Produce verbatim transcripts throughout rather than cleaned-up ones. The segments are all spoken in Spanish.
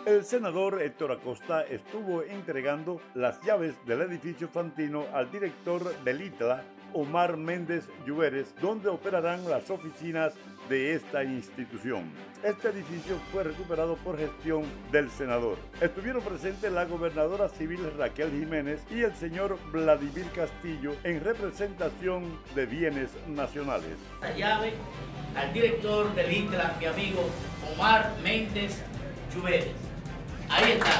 El senador Héctor Acosta estuvo entregando las llaves del edificio Fantino al director del I T L A, Omar Méndez Lluveres, donde operarán las oficinas de esta institución. Este edificio fue recuperado por gestión del senador. Estuvieron presentes la gobernadora civil Raquel Jiménez y el señor Vladimir Castillo en representación de bienes nacionales. La llave al director del I T L A, mi amigo Omar Méndez Lluveres. Ahí está.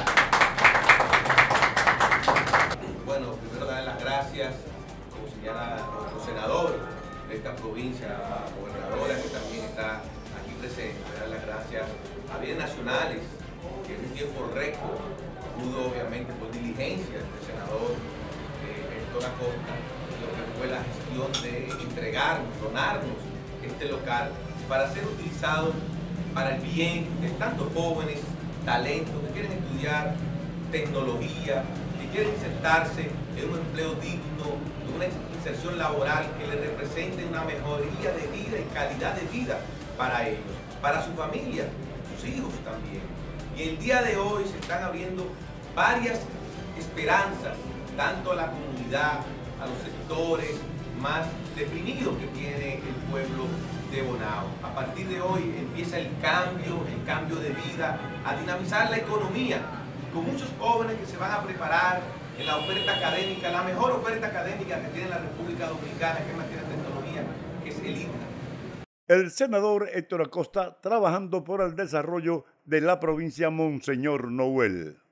Bueno, primero dar las gracias, como señala nuestro senador de esta provincia, la gobernadora que también está aquí presente, dar las gracias a bienes nacionales, que en un tiempo récord pudo, obviamente, por diligencia del senador eh, Héctor Acosta, lo que fue la gestión de entregarnos, donarnos este local para ser utilizado para el bien de tantos jóvenes, talentos que quieren estudiar tecnología, que quieren insertarse en un empleo digno, en una inserción laboral que les represente una mejoría de vida y calidad de vida para ellos, para su familia, sus hijos también. Y el día de hoy se están abriendo varias esperanzas, tanto a la comunidad, a los sectores más deprimidos que tiene el pueblo de Bonao. A partir de hoy empieza el cambio, el cambio de vida, a dinamizar la economía, con muchos jóvenes que se van a preparar en la oferta académica, la mejor oferta académica que tiene la República Dominicana, que es materia de tecnología, que es el I T L A. El senador Héctor Acosta trabajando por el desarrollo de la provincia Monseñor Noel.